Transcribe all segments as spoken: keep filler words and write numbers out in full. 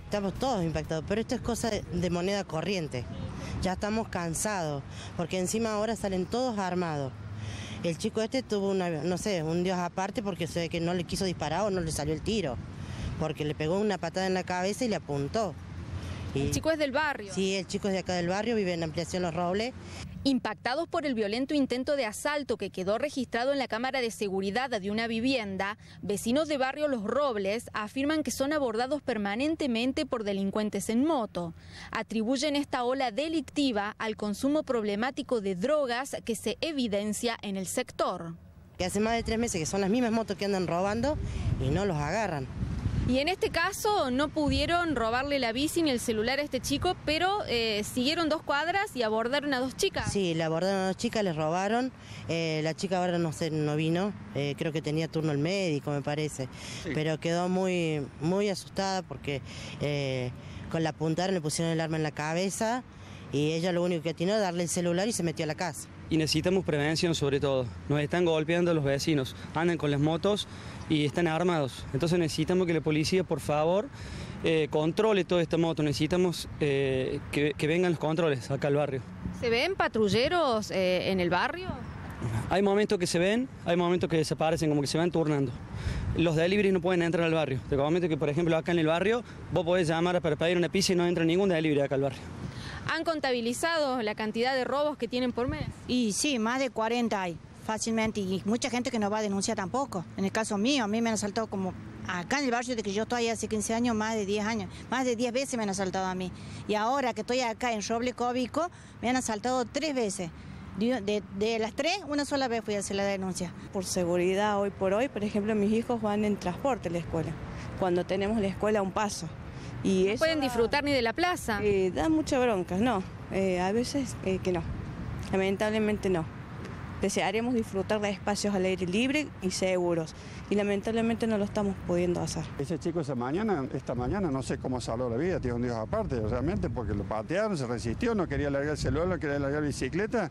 estamos todos impactados, pero esto es cosa de, de moneda corriente. Ya estamos cansados, porque encima ahora salen todos armados. El chico este tuvo una, no sé, un dios aparte porque se ve que no le quiso disparar o no le salió el tiro, porque le pegó una patada en la cabeza y le apuntó. Y, ¿El chico es del barrio? Sí, el chico es de acá del barrio, vive en Ampliación Los Robles. Impactados por el violento intento de asalto que quedó registrado en la cámara de seguridad de una vivienda, vecinos de barrio Los Robles afirman que son abordados permanentemente por delincuentes en moto. Atribuyen esta ola delictiva al consumo problemático de drogas que se evidencia en el sector. Que hace más de tres meses que son las mismas motos que andan robando y no los agarran. Y en este caso no pudieron robarle la bici ni el celular a este chico, pero eh, siguieron dos cuadras y abordaron a dos chicas. Sí, le abordaron a dos chicas, les robaron. Eh, la chica ahora no sé, no vino, eh, creo que tenía turno el médico, me parece. Sí. Pero quedó muy, muy asustada porque eh, con la apuntaron, le pusieron el arma en la cabeza y ella lo único que atinó es darle el celular y se metió a la casa. Y necesitamos prevención sobre todo. Nos están golpeando los vecinos, andan con las motos y están armados. Entonces necesitamos que la policía, por favor, eh, controle toda esta moto. Necesitamos eh, que, que vengan los controles acá al barrio. ¿Se ven patrulleros eh, en el barrio? Hay momentos que se ven, hay momentos que desaparecen, como que se van turnando. Los deliveries no pueden entrar al barrio. Te comento que, por ejemplo, acá en el barrio, vos podés llamar para pedir una pizza y no entra ningún delivery acá al barrio. ¿Han contabilizado la cantidad de robos que tienen por mes? Y sí, más de cuarenta hay, fácilmente, y mucha gente que no va a denunciar tampoco. En el caso mío, a mí me han asaltado como acá en el barrio de que yo estoy hace quince años, más de diez años, más de diez veces me han asaltado a mí. Y ahora que estoy acá en Roble Cóbico, me han asaltado tres veces. De, de, de las tres, una sola vez fui a hacer la denuncia. Por seguridad, hoy por hoy, por ejemplo, mis hijos van en transporte a la escuela, cuando tenemos la escuela a un paso. Y no pueden disfrutar ni de la plaza. Eh, da mucha bronca, no, eh, a veces eh, que no, lamentablemente no. Desearíamos disfrutar de espacios al aire libre y seguros, y lamentablemente no lo estamos pudiendo hacer. Ese chico esa mañana, esta mañana no sé cómo salvó la vida, tiene un Dios aparte realmente, porque lo patearon, se resistió, no quería largar el celular, no quería largar la bicicleta.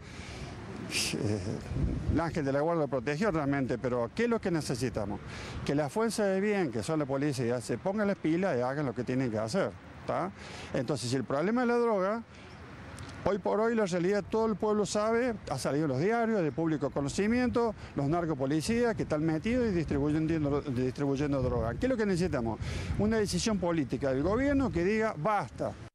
El ángel de la guardia lo protegió realmente, pero ¿qué es lo que necesitamos? Que las fuerzas de bien, que son la policía, se pongan las pilas y hagan lo que tienen que hacer, ¿tá? Entonces, si el problema es la droga, hoy por hoy la realidad todo el pueblo sabe, ha salido en los diarios, de público conocimiento, los narcopolicías que están metidos y distribuyendo, distribuyendo droga. ¿Qué es lo que necesitamos? Una decisión política del gobierno que diga basta.